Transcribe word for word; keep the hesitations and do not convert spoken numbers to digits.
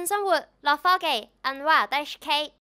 生活樂科技 Anwar Dash K。